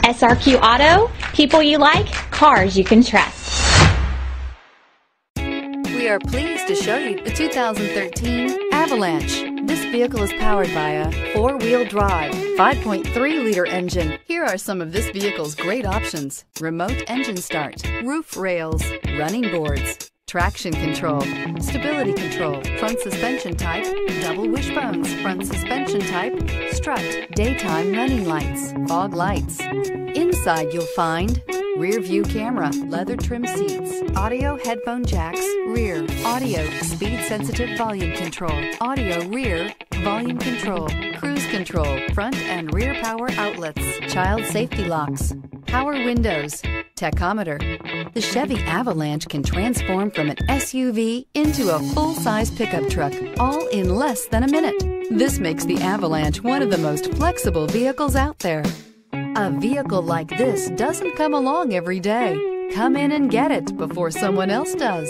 SRQ Auto, people you like, cars you can trust. We are pleased to show you the 2013 Avalanche. This vehicle is powered by a four-wheel drive, 5.3-liter engine. Here are some of this vehicle's great options: remote engine start, roof rails, running boards, traction control, stability control, front suspension type, double wishbones, front suspension type, strut, daytime running lights, fog lights. Inside you'll find rear view camera, leather trim seats, audio headphone jacks, rear, audio, speed sensitive volume control, audio rear, volume control, cruise control, front and rear power outlets, child safety locks, power windows, tachometer. The Chevy Avalanche can transform from an SUV into a full-size pickup truck, all in less than a minute. This makes the Avalanche one of the most flexible vehicles out there. A vehicle like this doesn't come along every day. Come in and get it before someone else does.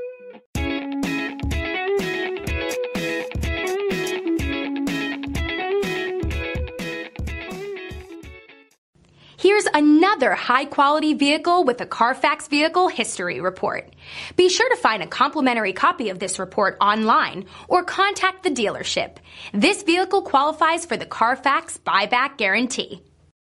Here's another high-quality vehicle with a Carfax Vehicle History Report. Be sure to find a complimentary copy of this report online or contact the dealership. This vehicle qualifies for the Carfax Buyback Guarantee.